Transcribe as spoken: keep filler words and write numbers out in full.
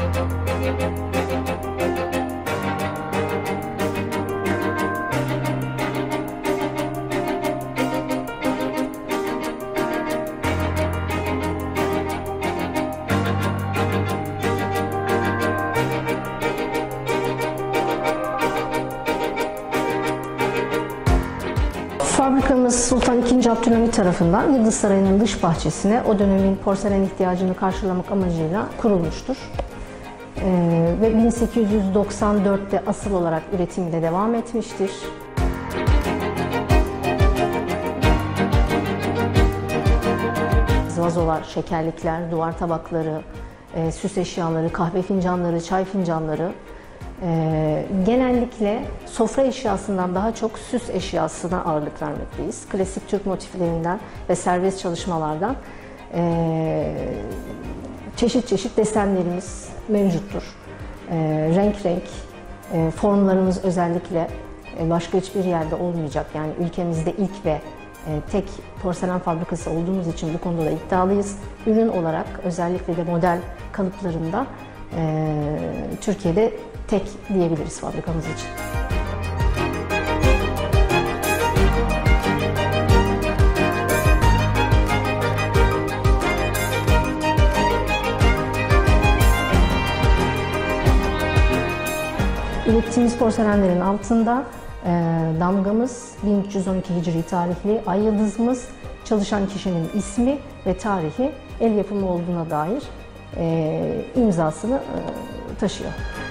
Fabrikamız Sultan ikinci. Abdülhamit tarafından Yıldız Sarayı'nın dış bahçesine o dönemin porselen ihtiyacını karşılamak amacıyla kurulmuştur. Ee, ve bin sekiz yüz doksan dört'te asıl olarak üretimiyle devam etmiştir. Vazolar, şekerlikler, duvar tabakları, e, süs eşyaları, kahve fincanları, çay fincanları, Ee, genellikle sofra eşyasından daha çok süs eşyasına ağırlık vermekteyiz. Klasik Türk motiflerinden ve serbest çalışmalardan e, çeşit çeşit desenlerimiz mevcuttur. E, renk renk e, formlarımız özellikle e, başka hiçbir yerde olmayacak. Yani ülkemizde ilk ve e, tek porselen fabrikası olduğumuz için bu konuda da iddialıyız. Ürün olarak özellikle de model kalıplarında e, Türkiye'de tek diyebiliriz fabrikamız için. Ürettiğimiz porselenlerin altında e, damgamız, bin üç yüz on iki Hicri tarihli ay yıldızımız, çalışan kişinin ismi ve tarihi el yapımı olduğuna dair e, imzasını e, taşıyor.